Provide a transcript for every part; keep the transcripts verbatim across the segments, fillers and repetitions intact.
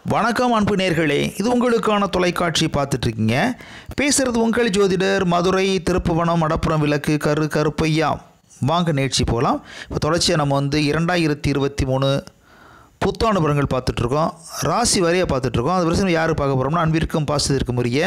வணக்கம் அன்பு நேயர்களே, இது உங்களுக்கான தொலைக்காட்சி பார்த்துட்ருக்கீங்க. பேசுகிறது உங்கள் ஜோதிடர் மதுரை திருப்புவனம் மடப்புறம் விளக்கு கரு கருப்பையா. வாங்க நிகழ்ச்சி போகலாம். இப்போ தொடர்ச்சியாக நம்ம வந்து இரண்டாயிரத்தி இருபத்தி மூணு புத்தாண்டு பலன்கள் பார்த்துட்ருக்கோம். ராசி வரையாக பார்த்துட்ருக்கோம். அது வருஷம் யார் பார்க்க போகிறோம்னா அன்பிற்கும் பாசத்திற்கும் உரிய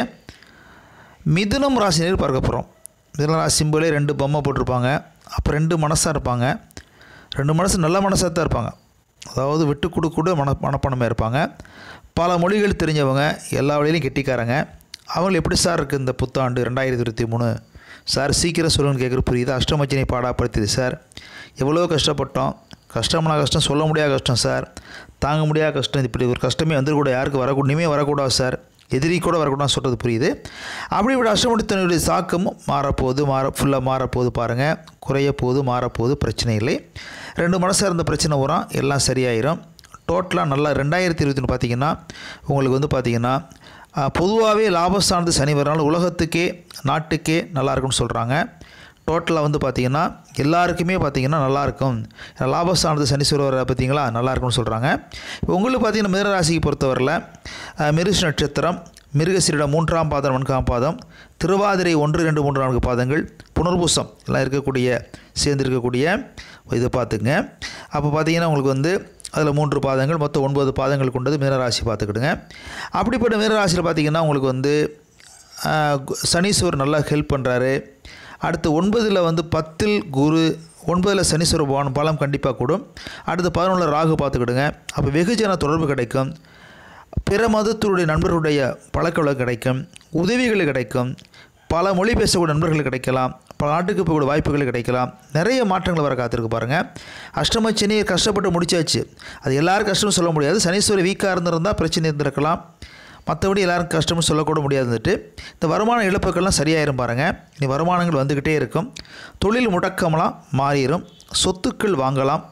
மிதுனம் ராசினர் பார்க்க போகிறோம். மிதுனம் ராசி சிம்பிளே ரெண்டு பொம்மை போட்டிருப்பாங்க. அப்போ ரெண்டு மனசாக இருப்பாங்க. ரெண்டு மனசு நல்ல மனசாக தான் இருப்பாங்க. அதாவது விட்டு கொடுக்கூட மன மனப்பணமாக இருப்பாங்க. பல மொழிகள் தெரிஞ்சவங்க, எல்லா வழியிலையும் கெட்டிக்காரங்க. அவங்க எப்படி சார் இருக்குது இந்த புத்தாண்டு ரெண்டாயிரத்தி இருபத்தி மூணு சார் சீக்கிரம் சொல்லுன்னு கேட்குற புரியுது. அஷ்டமச்சினை பாடாப்படுத்துது சார். எவ்வளோ கஷ்டப்பட்டோம். கஷ்டம்னா கஷ்டம், சொல்ல முடியாத கஷ்டம் சார், தாங்க முடியாத கஷ்டம். இப்படி ஒரு கஷ்டமே வந்துக்கூட யாருக்கு வரக்கூடமே வரக்கூடாது சார், எதிரி கூட வரக்கூடாதுன்னு சொல்கிறது புரியுது. அப்படி இப்படி அஷ்டமத்தினுடைய தாக்கமும் மாறப்போகுது, மாற ஃபுல்லாக மாறப்போகுது பாருங்கள். குறைய போகுது, மாறப்போகுது, பிரச்சனை இல்லை. ரெண்டு மனசாக இருந்த பிரச்சனை வரும், எல்லாம் சரியாயிரும். டோட்டலாக நல்லா ரெண்டாயிரத்தி இருபத்தி ஒன்று பார்த்திங்கன்னா உங்களுக்கு வந்து பார்த்திங்கன்னா பொதுவாகவே லாபஸ்தானத்து சனி வரனால உலகத்துக்கே நாட்டுக்கே நல்லாயிருக்குன்னு சொல்கிறாங்க. டோட்டலாக வந்து பார்த்திங்கன்னா எல்லாருக்குமே பார்த்திங்கன்னா நல்லாயிருக்கும். லாபஸ்தானத்து சனீஸ்வரர் பார்த்திங்களா நல்லாயிருக்குன்னு சொல்கிறாங்க. இப்போ உங்களுக்கு பார்த்திங்கன்னா மிருக ராசிக்கு பொறுத்தவரையில் மிருக நட்சத்திரம், மிருகசீரிடம் மூன்றாம் பாதம் நான்காம் பாதம், திருவாதிரை ஒன்று ரெண்டு மூன்று நான்கு பாதங்கள், புனர்பூசம் எல்லாம் இருக்கக்கூடிய சேர்ந்து இருக்கக்கூடிய இதை பார்த்துங்க. அப்போ பார்த்திங்கன்னா உங்களுக்கு வந்து அதில் மூன்று பாதங்கள், மொத்தம் ஒன்பது பாதங்கள் கொண்டது மீனராசி பார்த்துக்கிடுங்க. அப்படிப்பட்ட மீனராசியில் பார்த்திங்கன்னா உங்களுக்கு வந்து சனீஸ்வரர் நல்லா ஹெல்ப் பண்ணுறாரு. அடுத்து ஒன்பதில் வந்து பத்தில் குரு, ஒன்பதில் சனீஸ்வர பகவான் பலம் கண்டிப்பாக கூடும். அடுத்து பதினொன்றில் ராகு பார்த்துக்கிடுங்க. அப்போ வெகுஜன தொடர்பு கிடைக்கும். பிற மதத்தினுடைய நண்பர்களுடைய பழக்க வழக்கம் கிடைக்கும். உதவிகள் கிடைக்கும். பல மொழி பேசக்கூடிய நண்பர்கள் கிடைக்கலாம். பல நாட்டுக்கு போகக்கூடிய வாய்ப்புகள் கிடைக்கலாம். நிறைய மாற்றங்கள் வர காத்திருக்கு பாருங்கள். அஷ்டமச்சனி கஷ்டப்பட்டு முடிச்சாச்சு. அது எல்லோரும் கஷ்டம்னு சொல்ல முடியாது. சனீஸ்வரர் வீக்காக இருந்திருந்தால் பிரச்சனை இருந்திருக்கலாம். மற்றபடி எல்லாரும் கஷ்டம்னு சொல்லக்கூட முடியாதுன்னுட்டு இந்த வருமான இழப்புகள்லாம் சரியாயிரும் பாருங்கள். இனி வருமானங்கள் வந்துக்கிட்டே இருக்கும். தொழில் முடக்கம்லாம் மாறிடும். சொத்துக்கள் வாங்கலாம்.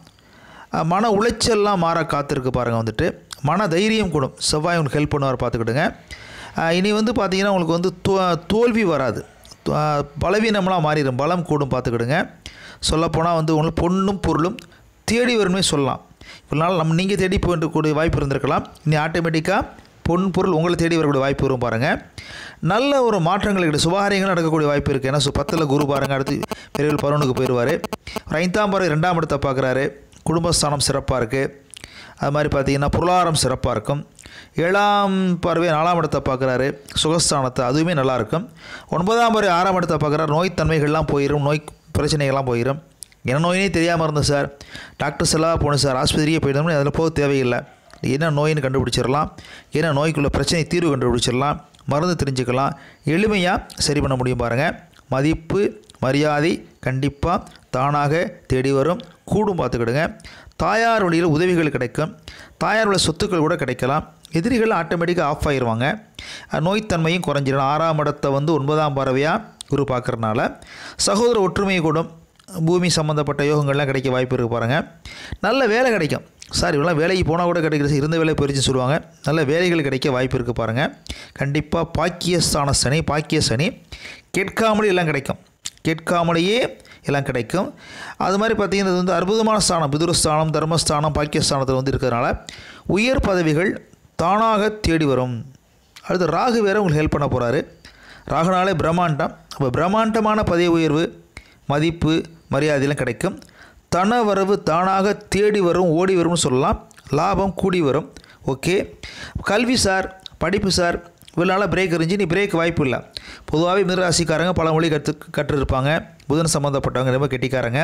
மன உளைச்சல்லாம் மாற காத்திருக்கு பாருங்கள். வந்துட்டு மன தைரியம் கூடும். செவ்வாய் உங்களுக்கு ஹெல்ப் பண்ணுவார் பார்த்துக்கிடுங்க. இனி வந்து பார்த்திங்கன்னா உங்களுக்கு வந்து தோ தோல்வி வராது. பலவீனம்லாம் மாறிடும். பலம் கூடும் பார்த்துக்கிடுங்க. சொல்லப்போனால் வந்து உங்களுக்கு பொண்ணும் பொருளும் தேடி வரும்னே சொல்லலாம். இவ்வளோ நாள் நம்ம நீங்கள் தேடி போயிட்டு வாய்ப்பு இருந்திருக்கலாம். இனி ஆட்டோமேட்டிக்காக பொன் பொருள் உங்களை தேடி வரக்கூடிய வாய்ப்பு வரும் பாருங்கள். நல்ல ஒரு மாற்றங்கள் இருக்குது. சுபகாரியங்கள் நடக்கக்கூடிய வாய்ப்பு இருக்குது. ஏன்னா பத்தில் குரு பாருங்கள். அடுத்து பெரியவர் பருவனுக்கு போயிடுவார். ஒரு ஐந்தாம் பறவை ரெண்டாம் இடத்தை பார்க்குறாரு. குடும்பஸ்தானம் சிறப்பாக இருக்குது. அது மாதிரி பார்த்திங்கன்னா பொருளாதாரம் சிறப்பாக இருக்கும். ஏழாம் பறவை நாலாம் இடத்தை பார்க்குறாரு. சுகஸ்தானத்தை, அதுவுமே நல்லாயிருக்கும். ஒன்பதாம் பறவை ஆறாம் இடத்தை பார்க்குறாரு. நோய் தன்மைகள்லாம் போயிடும். நோய் பிரச்சனைகள்லாம் போயிடும். என்ன நோயினே தெரியாமல் இருந்தோம் சார், டாக்டர்ஸ் எல்லாம் போகணும் சார், ஆஸ்பத்திரியே போயிட்டோம்னு அதில் போக தேவையில்லை. என்ன நோயின்னு கண்டுபிடிச்சிடலாம். என்ன நோய்க்குள்ள பிரச்சனை தீர்வு கண்டுபிடிச்சிடலாம். மருந்து தெரிஞ்சுக்கலாம். எளிமையாக சரி பண்ண முடியும் பாருங்கள். மதிப்பு மரியாதை கண்டிப்பாக தானாக தேடி வரும், கூடும் பார்த்துக்கிடுங்க. தாயார் வழியில் உதவிகள் கிடைக்கும். தாயார் வழியில் சொத்துக்கள் கூட கிடைக்கலாம். எதிரிகள் ஆட்டோமேட்டிக்காக ஆஃப் ஆகிடுவாங்க. நோய்த்தன்மையும் குறைஞ்சிடும். ஆறாம் இடத்தை வந்து ஒன்பதாம் பறவையாக குரு பார்க்குறதுனால சகோதர ஒற்றுமையை கூடும். பூமி சம்மந்தப்பட்ட யோகங்கள்லாம் கிடைக்க வாய்ப்பு இருக்குது பாருங்கள். நல்ல வேலை கிடைக்கும் சார். இவெல்லாம் வேலைக்கு போனால் கூட கிடைக்கிறது, இருந்த வேலை போயிடுச்சுன்னு சொல்லுவாங்க. நல்ல வேலைகள் கிடைக்க வாய்ப்பு இருக்குது பாருங்கள். கண்டிப்பாக பாக்கியஸ்தான சனி, பாக்கிய சனி கேட்காமலே எல்லாம் கிடைக்கும். கேட்காமலேயே எல்லாம் கிடைக்கும். அது மாதிரி பார்த்திங்கன்னா இது வந்து அற்புதமான ஸ்தானம். பிதுரஸ்தானம், தர்மஸ்தானம், பாக்கியஸ்தானத்தில் வந்து இருக்கிறதுனால உயர் பதவிகள் தானாக தேடி வரும். அடுத்து ராகு வேறு உங்களுக்கு ஹெல்ப் பண்ண போகிறாரு. ராகுனாலே பிரம்மாண்டம். அப்போ பிரம்மாண்டமான பதவி உயர்வு, மதிப்பு மரியாதையெல்லாம் கிடைக்கும். தன வரவு தானாக தேடி வரும், ஓடி வரும்னு சொல்லலாம். லாபம் கூடி வரும். ஓகே. கல்வி சார், படிப்பு சார், இவ்வளோ நாளாக பிரேக் இருந்துச்சு, நீ பிரேக் வாய்ப்பு இல்லை. பொதுவாகவே மிருகராசிக்காரங்க பல மொழி கற்று கற்றுருப்பாங்க. புதன் சம்மந்தப்பட்டவங்க ரொம்ப கெட்டிக்காரங்க.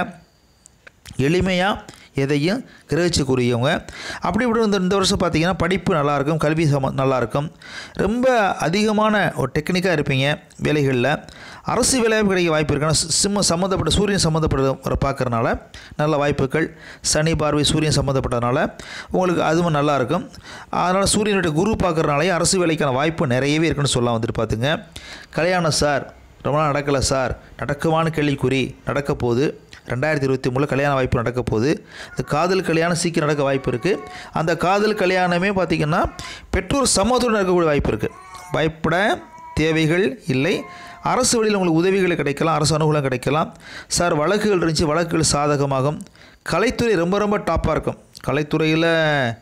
எளிமையாக எதையும் கிரகிச்சுக்குரியவங்க. அப்படி இப்படி இந்த இந்த வருஷம் பார்த்திங்கன்னா படிப்பு நல்லாயிருக்கும். கல்வி சம நல்லாயிருக்கும். ரொம்ப அதிகமான ஒரு டெக்னிக்காக இருப்பீங்க வேலைகளில். அரசு வேலைவாய்ப்பு கிடைக்க வாய்ப்பு இருக்குன்னா சிம்ம சம்மந்தப்பட்ட சூரியன் சம்மந்தப்பட்ட பார்க்குறதுனால நல்ல வாய்ப்புகள். சனி பார்வை சூரியன் சம்மந்தப்பட்டதுனால உங்களுக்கு அதுவும் நல்லாயிருக்கும். அதனால் சூரியனுடைய குரு பார்க்குறதுனாலே அரசு வேலைக்கான வாய்ப்பு நிறையவே இருக்குன்னு சொல்லலாம். வந்துட்டு பார்த்துங்க. கல்யாணம் சார் ரொம்ப நாள் நடக்கலை சார், நடக்குமான்னு கேள்விக்குறி. நடக்க போகுது. ரெண்டாயிரத்தி இருபத்தி மூணில் கல்யாண வாய்ப்பு நடக்க போகுது. அந்த காதல் கல்யாணம் சீக்கிரம் நடக்க வாய்ப்பு இருக்குது. அந்த காதல் கல்யாணமே பார்த்திங்கன்னா பெற்றோர் சம்மதத்துடன் நடக்கக்கூடிய வாய்ப்பு இருக்குது. பயப்பட தேவைகள் இல்லை. அரசு வழியில் உங்களுக்கு உதவிகள் கிடைக்கலாம். அரசு அனுகூலம் கிடைக்கலாம். சார் வழக்குகள் இருந்துச்சு, வழக்குகள் சாதகமாகும். கலைத்துறை ரொம்ப ரொம்ப டாப்பாக இருக்கும். கலைத்துறையில்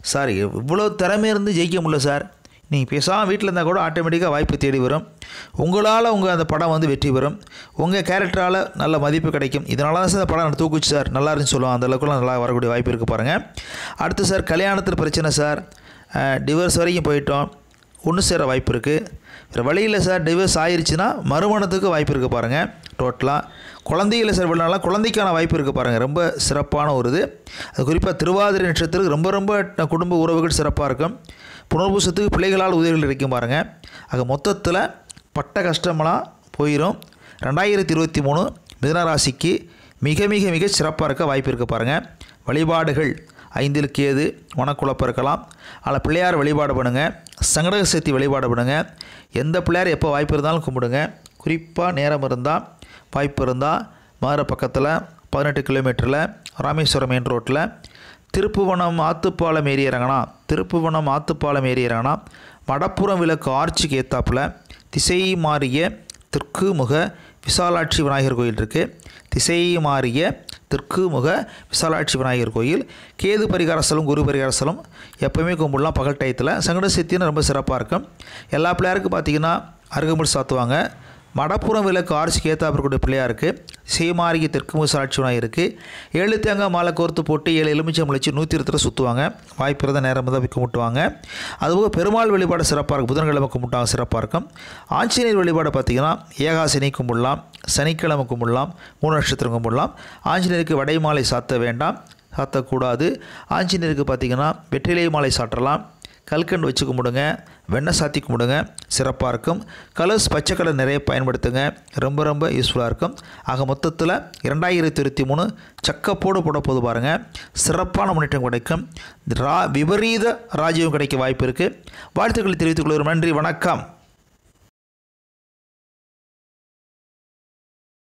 சார் இவ்வளோ திறமை இருந்து ஜெயிக்க முடியல சார், நீங்கள் பேசாமல் வீட்டில் இருந்தால் கூட ஆட்டோமேட்டிக்காக வாய்ப்பு தேடி வரும். உங்களால் உங்கள் அந்த படம் வந்து வெற்றி பெறும். உங்கள் கேரக்டரால் நல்ல மதிப்பு கிடைக்கும். இதனால தான் சார் அந்த படம் தூக்குச்சு சார், நல்லா இருந்துச்சு சொல்லுவாங்க. அந்தளவுக்குலாம் நல்லா வரக்கூடிய வாய்ப்பு இருக்குது பாருங்கள். அடுத்து சார் கல்யாணத்தில் பிரச்சனை சார், டிவோர்ஸ் வரைக்கும் போயிட்டோம், ஒன்று சேர வாய்ப்பு இருக்குது. வேறு வழியில் சார் டிவோர்ஸ் ஆயிடுச்சுன்னா மறுமணத்துக்கு வாய்ப்பு இருக்குது பாருங்கள். டோட்டலாக குழந்தைகளை சார் விடனால குழந்தைக்கான வாய்ப்பு இருக்குது பாருங்கள். ரொம்ப சிறப்பான ஒரு இது. அது குறிப்பாக திருவாதிரை நட்சத்திரத்துக்கு ரொம்ப ரொம்ப குடும்ப உறவுகள் சிறப்பாக இருக்கும். புனர்பூசத்துக்கு பிள்ளைகளால் உதவிகள் கிடைக்கும் பாருங்கள். ஆக மொத்தத்தில் பட்ட கஷ்டமெல்லாம் போயிடும். ரெண்டாயிரத்தி இருபத்தி மூணு மிதுனராசிக்கு மிக மிக மிக சிறப்பாக இருக்க வாய்ப்பு இருக்குது பாருங்கள். வழிபாடுகள் ஐந்தில் கேது மனக்குழப்பம் இருக்கலாம், அதில் பிள்ளையார் வழிபாடு பண்ணுங்கள். சங்கடக சக்தி வழிபாடு பண்ணுங்கள். எந்த பிள்ளையார் எப்போ வாய்ப்பு இருந்தாலும் கும்பிடுங்க. குறிப்பாக நேரம் இருந்தால் வாய்ப்பு இருந்தால் மதுரை பக்கத்தில் பதினெட்டு கிலோமீட்டரில் ராமேஸ்வரம் மெயின் ரோட்டில் திருப்புவனம் ஆத்துப்பாலம் ஏறி இறங்கினா திருப்புவனம் ஆத்துப்பாலம் ஏறி இறங்கினா வடப்புறம் விளக்கு ஆர்ச்சிக்கு ஏத்தாப்பில் திசை மாறிய தெற்கு முக விசாலாட்சி விநாயகர் கோயில் இருக்குது. திசை மாறிய தெற்கு முக விசாலாட்சி விநாயகர் கோயில். கேது பரிகாரஸ்தலம் குரு பரிகாரஸ்தலம் எப்போவுமே கும்பிடலாம். பகல் டயத்தில் சங்கட சக்தின்னு ரொம்ப சிறப்பாக இருக்கும். எல்லா பிள்ளையாருக்கும் பார்த்திங்கன்னா அருகம்புல் சாத்துவாங்க. வடப்புறம் விளக்கு ஆர்ச்சிக்கு ஏத்தாப்பு இருக்கக்கூடிய பிள்ளையாருக்கு சீமாரிக்கு தெற்கு முசாட்சி விநாயகர் இருக்குது. ஏழு தேங்காய் மாலை கோர்த்து போட்டு ஏழு எலுமிச்சம் முளைச்சி நூற்றி இருபத்தி சுற்றுவாங்க. வாய்ப்பு இருந்தால் நேரம் தான் கும்பிட்டுவாங்க. அதுபோக பெருமாள் வழிபாடு சிறப்பாக இருக்கும். புதன்கிழமை கும்பிட்டாங்க சிறப்பாக இருக்கும். ஆஞ்சநேயர் வழிபாடு பார்த்திங்கன்னா ஏகாசனி கும்பிடலாம், சனிக்கிழமை கும்பிடலாம், மூணு நட்சத்திரம் கும்பிடலாம். ஆஞ்சநேயருக்கு வடை மாலை சாத்த வேண்டாம், சாத்தக்கூடாது. ஆஞ்சநேயருக்கு பார்த்திங்கன்னா வெற்றிலை மாலை சாற்றலாம். கல்கண்டு வச்சு கும்பிடுங்க, வெண்ணெய் சாத்தி கும்பிடுங்க, சிறப்பாக இருக்கும். கலர்ஸ் பச்சைக்கடை நிறைய பயன்படுத்துங்க, ரொம்ப ரொம்ப யூஸ்ஃபுல்லாக இருக்கும். ஆக மொத்தத்தில் இரண்டாயிரத்தி இருபத்தி மூணு சக்கப்போடு போட போது பாருங்கள், சிறப்பான முன்னேற்றம் கிடைக்கும். ரா விபரீத ராஜ்யம் கிடைக்க வாய்ப்பு இருக்குது. வாழ்த்துக்களை தெரிவித்துக் கொள்கிறோம். நன்றி, வணக்கம்.